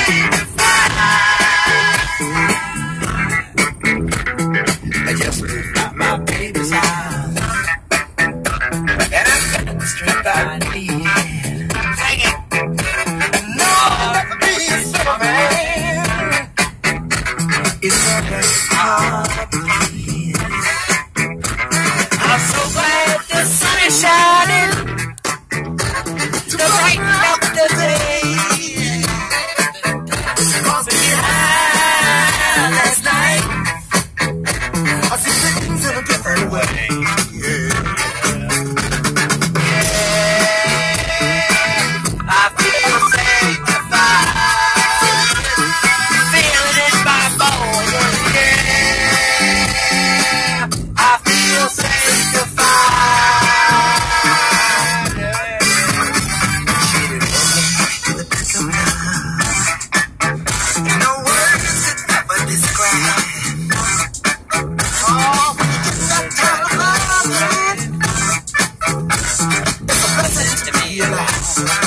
I just moved out my baby's house, and I got the strength I need. Sing it. Lord, be so man. It's very hard to please. I'm so glad the sun is shining to brighten up the day. Cause behind last night, I see things in a different way. I feel sanctified, feel it in my bones. Yeah, I feel sanctified. No words could ever describe. Oh, when you get that kind of love, it's a blessing to be alive.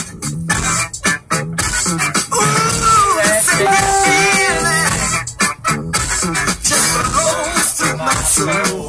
Ooh, it's a feeling just flows through my soul.